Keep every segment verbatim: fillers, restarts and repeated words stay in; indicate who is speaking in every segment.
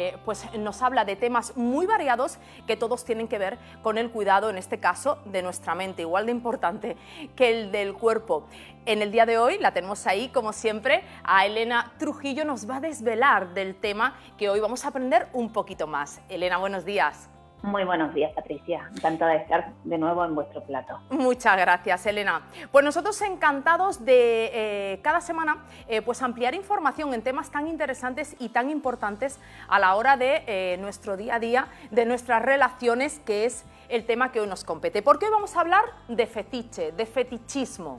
Speaker 1: Eh, pues nos habla de temas muy variados que todos tienen que ver con el cuidado, en este caso, de nuestra mente, igual de importante que el del cuerpo. En el día de hoy la tenemos ahí, como siempre, a Elena Trujillo, nos va a desvelar del tema que hoy vamos a aprender un poquito más. Elena, buenos días.
Speaker 2: Muy buenos días, Patricia. Encantada de estar de nuevo en vuestro plato.
Speaker 1: Muchas gracias, Elena. Pues nosotros encantados de eh, cada semana eh, pues ampliar información en temas tan interesantes y tan importantes a la hora de eh, nuestro día a día, de nuestras relaciones, que es el tema que hoy nos compete. Porque hoy vamos a hablar de fetiche, de fetichismo.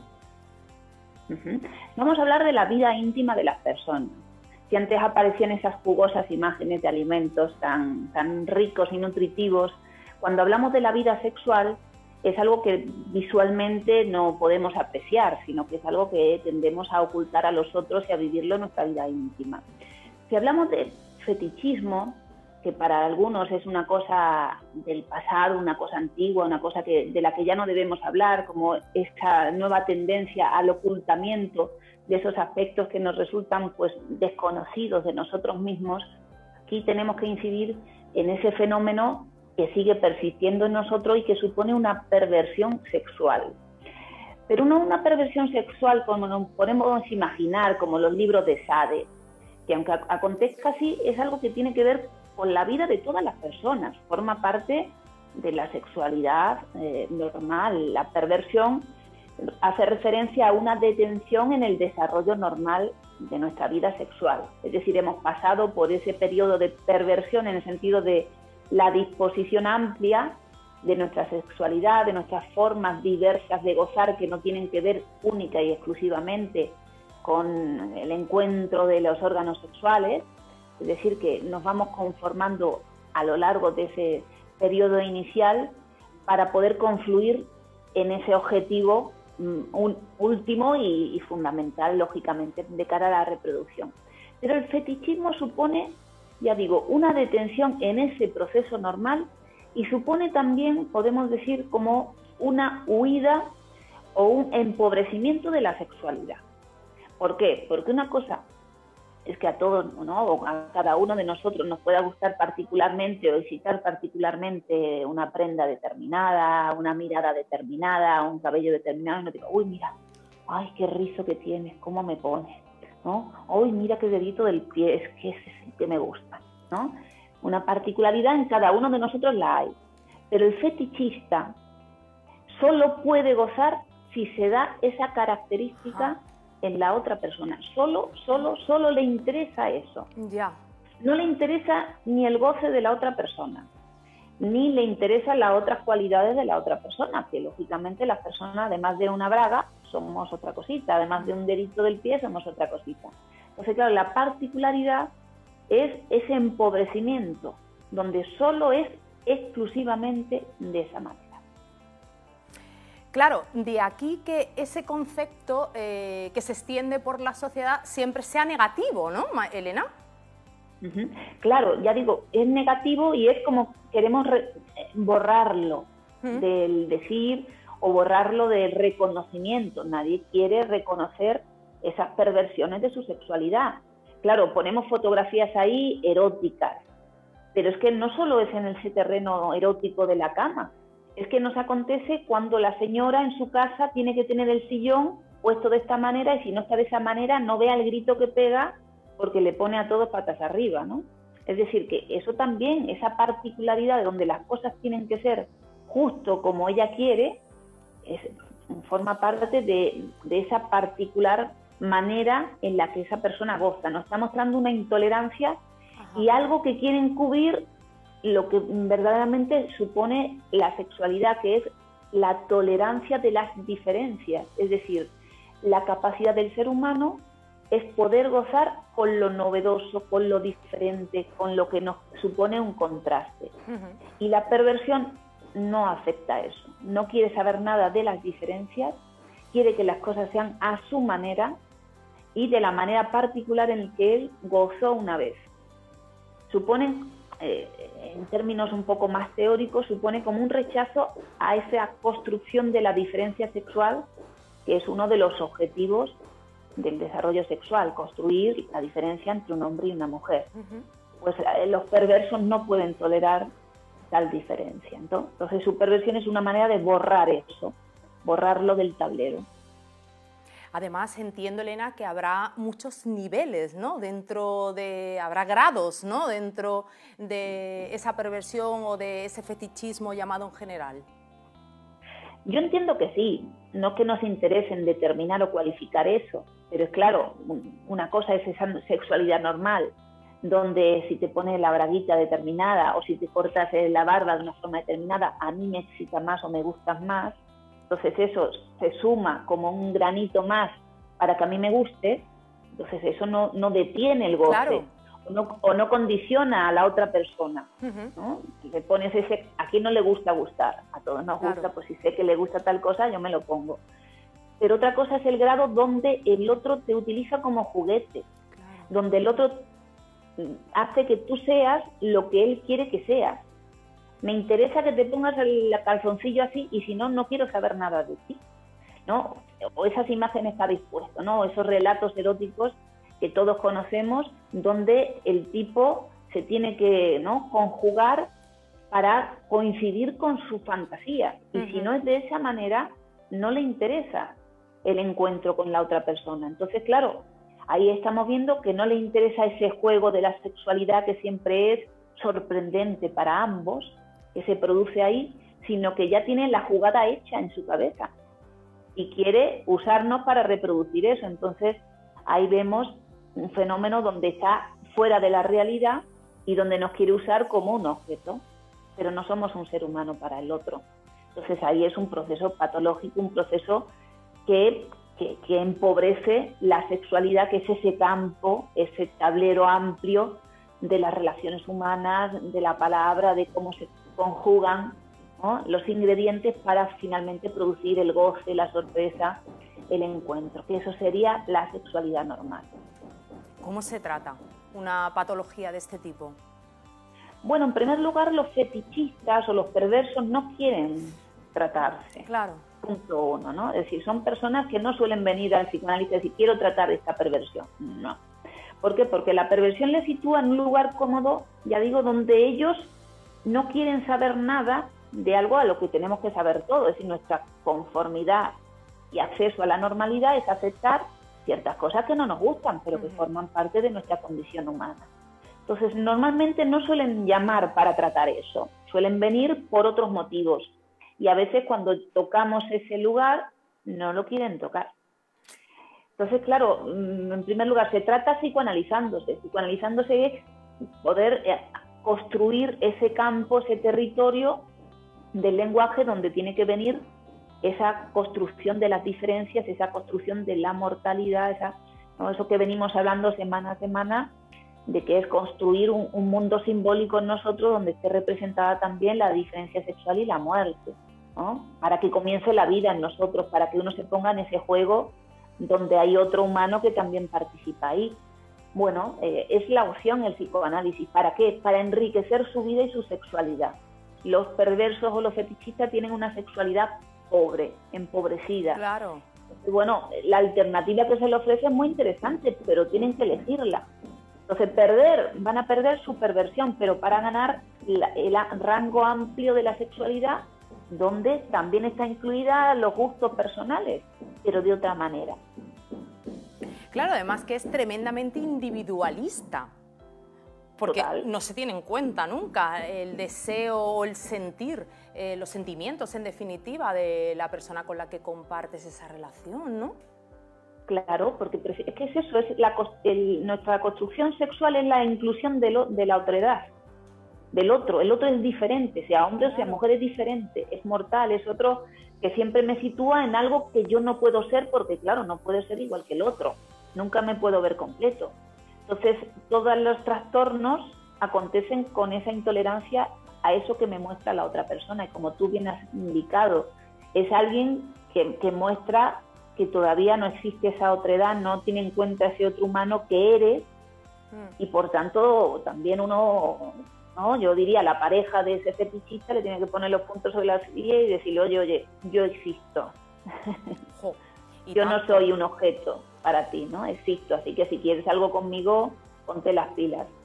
Speaker 2: Uh-huh. Vamos a hablar de la vida íntima de las personas. Si antes aparecían esas jugosas imágenes de alimentos tan, tan ricos y nutritivos, cuando hablamos de la vida sexual es algo que visualmente no podemos apreciar, sino que es algo que tendemos a ocultar a los otros y a vivirlo en nuestra vida íntima. Si hablamos de fetichismo, que para algunos es una cosa del pasado, una cosa antigua, una cosa que, de la que ya no debemos hablar, como esta nueva tendencia al ocultamiento de esos aspectos que nos resultan pues desconocidos de nosotros mismos, aquí tenemos que incidir en ese fenómeno que sigue persistiendo en nosotros y que supone una perversión sexual. Pero no una perversión sexual como nos podemos imaginar, como los libros de Sade, que aunque acontezca así, es algo que tiene que ver con la vida de todas las personas, forma parte de la sexualidad eh, normal. La perversión hace referencia a una detención en el desarrollo normal de nuestra vida sexual. Es decir, hemos pasado por ese periodo de perversión en el sentido de la disposición amplia de nuestra sexualidad, de nuestras formas diversas de gozar que no tienen que ver única y exclusivamente con el encuentro de los órganos sexuales. Es decir, que nos vamos conformando a lo largo de ese periodo inicial para poder confluir en ese objetivo un último y, y fundamental, lógicamente, de cara a la reproducción. Pero el fetichismo supone, ya digo, una detención en ese proceso normal y supone también, podemos decir, como una huida o un empobrecimiento de la sexualidad. ¿Por qué? Porque una cosa es que a todos, ¿no?, o a cada uno de nosotros nos pueda gustar particularmente o excitar particularmente una prenda determinada, una mirada determinada, un cabello determinado, y no digo, uy, mira, ay, qué rizo que tienes, cómo me pones, ¿no? Uy, mira qué dedito del pie, es que ese es el que me gusta, ¿no? Una particularidad en cada uno de nosotros la hay, pero el fetichista solo puede gozar si se da esa característica en la otra persona. Solo, solo, solo le interesa eso.
Speaker 1: Ya.
Speaker 2: No le interesa ni el goce de la otra persona, ni le interesan las otras cualidades de la otra persona, que lógicamente las personas, además de una braga, somos otra cosita, además de un dedito del pie, somos otra cosita. Entonces, claro, la particularidad es ese empobrecimiento, donde solo es exclusivamente de esa manera.
Speaker 1: Claro, de aquí que ese concepto eh, que se extiende por la sociedad siempre sea negativo, ¿no, Elena?
Speaker 2: Uh-huh. Claro, ya digo, es negativo y es como queremos borrarlo uh-huh. del decir o borrarlo del reconocimiento. Nadie quiere reconocer esas perversiones de su sexualidad. Claro, ponemos fotografías ahí eróticas, pero es que no solo es en ese terreno erótico de la cama. Es que nos acontece cuando la señora en su casa tiene que tener el sillón puesto de esta manera y si no está de esa manera no vea el grito que pega porque le pone a todos patas arriba, ¿no? Es decir, que eso también, esa particularidad de donde las cosas tienen que ser justo como ella quiere, es, forma parte de, de esa particular manera en la que esa persona goza. Nos está mostrando una intolerancia Ajá. y algo que quieren cubrir lo que verdaderamente supone la sexualidad, que es la tolerancia de las diferencias, es decir, la capacidad del ser humano es poder gozar con lo novedoso, con lo diferente, con lo que nos supone un contraste. Uh-huh. Y la perversión no acepta eso, no quiere saber nada de las diferencias, quiere que las cosas sean a su manera y de la manera particular en la que él gozó una vez. Suponen Eh, en términos un poco más teóricos, supone como un rechazo a esa construcción de la diferencia sexual, que es uno de los objetivos del desarrollo sexual, construir la diferencia entre un hombre y una mujer. Uh-huh. pues eh, los perversos no pueden tolerar tal diferencia. Entonces su perversión es una manera de borrar eso, borrarlo del tablero.
Speaker 1: Además, entiendo, Elena, que habrá muchos niveles, ¿no? Dentro de, habrá grados, ¿no? Dentro de esa perversión o de ese fetichismo llamado en general.
Speaker 2: Yo entiendo que sí, no es que nos interese en determinar o cualificar eso, pero es claro, una cosa es esa sexualidad normal, donde si te pones la braguita determinada o si te cortas la barba de una forma determinada, a mí me excita más o me gustas más. Entonces eso se suma como un granito más para que a mí me guste, entonces eso no, no detiene el goce, claro. o, no, o no condiciona a la otra persona, uh-huh. ¿no? Le pones ese, a quién no le gusta gustar, a todos nos claro. gusta, pues si sé que le gusta tal cosa, yo me lo pongo. Pero otra cosa es el grado donde el otro te utiliza como juguete, claro. donde el otro hace que tú seas lo que él quiere que seas. Me interesa que te pongas el calzoncillo así y si no, no quiero saber nada de ti, ¿no? O esas imágenes que habéis puesto, ¿no? Esos relatos eróticos que todos conocemos, donde el tipo se tiene que, ¿no?, conjugar para coincidir con su fantasía. Y uh-huh. si no es de esa manera, no le interesa el encuentro con la otra persona. Entonces, claro, ahí estamos viendo que no le interesa ese juego de la sexualidad que siempre es sorprendente para ambos, que se produce ahí, sino que ya tiene la jugada hecha en su cabeza y quiere usarnos para reproducir eso. Entonces ahí vemos un fenómeno donde está fuera de la realidad y donde nos quiere usar como un objeto, pero no somos un ser humano para el otro. Entonces ahí es un proceso patológico, un proceso que, que, que empobrece la sexualidad, que es ese campo, ese tablero amplio de las relaciones humanas, de la palabra, de cómo se conjugan, ¿no?, los ingredientes para finalmente producir el goce, la sorpresa, el encuentro, que eso sería la sexualidad normal.
Speaker 1: ¿Cómo se trata una patología de este tipo?
Speaker 2: Bueno, en primer lugar, los fetichistas o los perversos no quieren tratarse.
Speaker 1: Claro.
Speaker 2: Punto uno, ¿no? Es decir, son personas que no suelen venir al psicoanalista y decir, quiero tratar esta perversión. No. ¿Por qué? Porque la perversión les sitúa en un lugar cómodo, ya digo, donde ellos no quieren saber nada de algo a lo que tenemos que saber todo. Es decir, nuestra conformidad y acceso a la normalidad es aceptar ciertas cosas que no nos gustan, pero que forman parte de nuestra condición humana. Entonces, normalmente no suelen llamar para tratar eso, suelen venir por otros motivos. Y a veces cuando tocamos ese lugar, no lo quieren tocar. Entonces, claro, en primer lugar, se trata psicoanalizándose. Psicoanalizándose es poder construir ese campo, ese territorio del lenguaje donde tiene que venir esa construcción de las diferencias, esa construcción de la mortalidad, esa, ¿no?, eso que venimos hablando semana a semana, de que es construir un, un mundo simbólico en nosotros donde esté representada también la diferencia sexual y la muerte, ¿no?, para que comience la vida en nosotros, para que uno se ponga en ese juego donde hay otro humano que también participa ahí. Bueno, eh, es la opción el psicoanálisis. ¿Para qué? Para enriquecer su vida y su sexualidad. Los perversos o los fetichistas tienen una sexualidad pobre, empobrecida.
Speaker 1: Claro.
Speaker 2: Bueno, la alternativa que se les ofrece es muy interesante, pero tienen que elegirla. Entonces, perder, van a perder su perversión, pero para ganar la, el rango amplio de la sexualidad, donde también está incluida los gustos personales, pero de otra manera.
Speaker 1: Claro, además que es tremendamente individualista, porque
Speaker 2: Total.
Speaker 1: No se tiene en cuenta nunca el deseo o el sentir, eh, los sentimientos en definitiva de la persona con la que compartes esa relación, ¿no?
Speaker 2: Claro, porque es que es eso, es la, el, nuestra construcción sexual es la inclusión de, lo, de la otredad, del otro. El otro es diferente, sea hombre o sea mujer es diferente, es mortal, es otro que siempre me sitúa en algo que yo no puedo ser porque, claro, no puedo ser igual que el otro, nunca me puedo ver completo. Entonces, todos los trastornos acontecen con esa intolerancia a eso que me muestra la otra persona. Y como tú bien has indicado, es alguien que, que muestra que todavía no existe esa otredad, no tiene en cuenta ese otro humano que eres, y por tanto también uno, ¿no?, yo diría, la pareja de ese fetichista le tiene que poner los puntos sobre la silla y decirle, oye, oye, yo existo.
Speaker 1: Jo, y
Speaker 2: yo
Speaker 1: tanto.
Speaker 2: No soy un objeto para ti, ¿no? Existo, así que si quieres algo conmigo, ponte las pilas.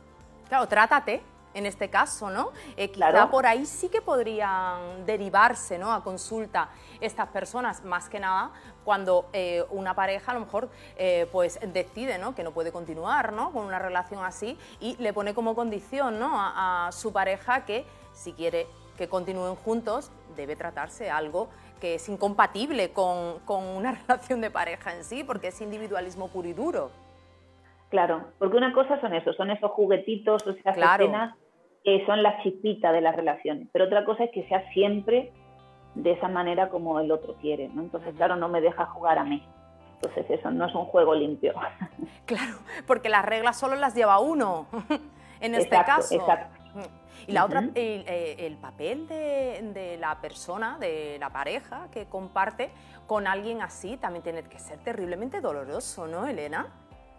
Speaker 1: Claro, trátate. En este caso, ¿no? Eh, quizá
Speaker 2: Claro.
Speaker 1: por ahí sí que podrían derivarse, ¿no?, a consulta estas personas, más que nada cuando eh, una pareja a lo mejor eh, pues decide, ¿no?, que no puede continuar, ¿no?, con una relación así y le pone como condición, ¿no?, a, a su pareja que si quiere que continúen juntos debe tratarse algo que es incompatible con, con una relación de pareja en sí, porque es individualismo puro y duro.
Speaker 2: Claro, porque una cosa son esos, son esos juguetitos o esas
Speaker 1: Claro.
Speaker 2: escenas que son la chispita de las relaciones, pero otra cosa es que sea siempre de esa manera como el otro quiere, ¿no? Entonces, claro, no me deja jugar a mí. Entonces eso no es un juego limpio.
Speaker 1: Claro, porque las reglas solo las lleva uno, en este
Speaker 2: Exacto,
Speaker 1: caso.
Speaker 2: exacto.
Speaker 1: Y la
Speaker 2: Ujú.
Speaker 1: otra, el, el papel de, de la persona, de la pareja que comparte con alguien así, también tiene que ser terriblemente doloroso, ¿no, Elena?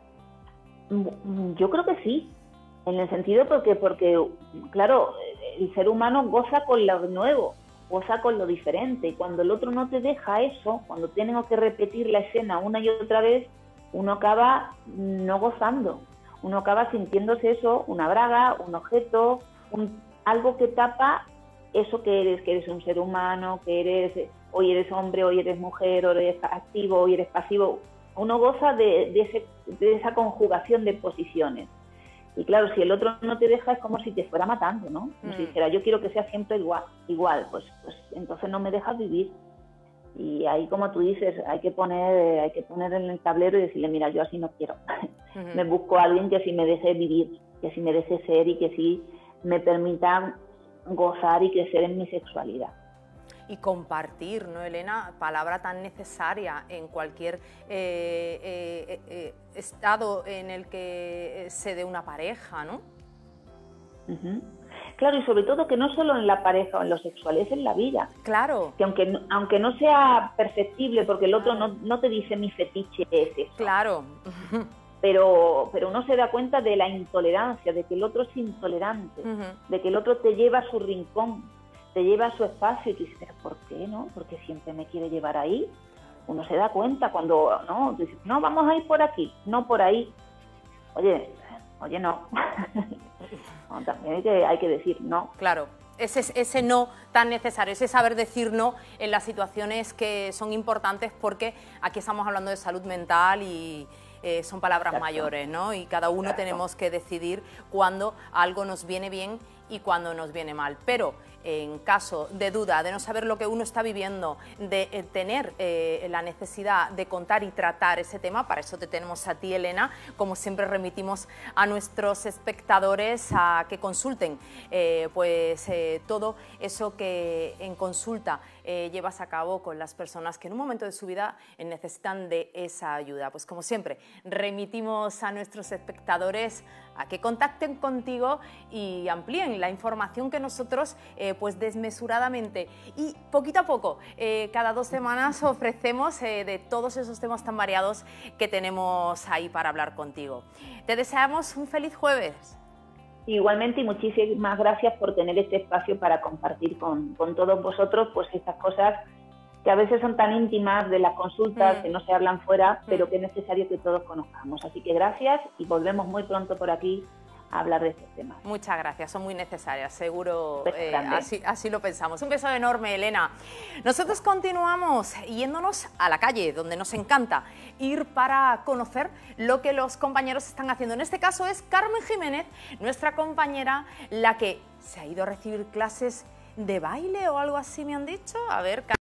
Speaker 2: Yo creo que sí, en el sentido porque, porque, claro, el ser humano goza con lo nuevo, goza con lo diferente, y cuando el otro no te deja eso, cuando tengo que repetir la escena una y otra vez, uno acaba no gozando, uno acaba sintiéndose eso, una braga, un objeto, un, algo que tapa eso que eres, que eres un ser humano, que eres, hoy eres hombre, hoy eres mujer, hoy eres activo, hoy eres pasivo. Uno goza de, de, ese, de esa conjugación de posiciones. Y claro, si el otro no te deja es como si te fuera matando, ¿no? Como mm. si dijera, yo quiero que sea siempre igual, igual pues, pues entonces no me dejas vivir. Y ahí, como tú dices, hay que poner hay que poner en el tablero y decirle, mira, yo así no quiero. Uh-huh. Me busco a alguien que sí me deje vivir, que sí me deje ser y que sí me permita gozar y crecer en mi sexualidad.
Speaker 1: Y compartir, ¿no, Elena? Palabra tan necesaria en cualquier eh, eh, eh, estado en el que se dé una pareja, ¿no?
Speaker 2: Uh-huh. Claro, y sobre todo que no solo en la pareja o en lo sexual, es en la vida.
Speaker 1: Claro.
Speaker 2: Que aunque no, aunque no sea perceptible, porque el otro no, no te dice mi fetiche es eso.
Speaker 1: Claro.
Speaker 2: Pero, pero uno se da cuenta de la intolerancia, de que el otro es intolerante, uh-huh. de que el otro te lleva a su rincón, te lleva a su espacio y tú dices, ¿pero por qué no? Porque siempre me quiere llevar ahí. Uno se da cuenta cuando, no, tú dices, no, vamos a ir por aquí, no por ahí. Oye, oye, no. No, también hay que, hay que decir no.
Speaker 1: Claro, ese, ese no tan necesario, ese saber decir no en las situaciones que son importantes, porque aquí estamos hablando de salud mental y eh, son palabras Exacto. mayores, ¿no? Y cada uno Exacto. tenemos que decidir cuándo algo nos viene bien y cuándo nos viene mal. Pero en caso de duda, de no saber lo que uno está viviendo, de eh, tener eh, la necesidad de contar y tratar ese tema, para eso te tenemos a ti, Elena. Como siempre remitimos a nuestros espectadores a que consulten eh, pues eh, todo eso que en consulta eh, llevas a cabo con las personas que en un momento de su vida eh, necesitan de esa ayuda. Pues como siempre, remitimos a nuestros espectadores a que contacten contigo y amplíen la información que nosotros eh, pues desmesuradamente y poquito a poco, eh, cada dos semanas ofrecemos eh, de todos esos temas tan variados que tenemos ahí para hablar contigo. Te deseamos un feliz jueves.
Speaker 2: Igualmente, y muchísimas gracias por tener este espacio para compartir con, con todos vosotros pues estas cosas que a veces son tan íntimas de las consultas, mm. que no se hablan fuera, pero mm. que es necesario que todos conozcamos. Así que gracias y volvemos muy pronto por aquí a hablar de estos temas.
Speaker 1: Muchas gracias, son muy necesarias, seguro eh, así, así lo pensamos. Un beso enorme, Elena. Nosotros continuamos yéndonos a la calle, donde nos encanta ir para conocer lo que los compañeros están haciendo. En este caso es Carmen Jiménez, nuestra compañera, la que se ha ido a recibir clases de baile o algo así, me han dicho. A ver,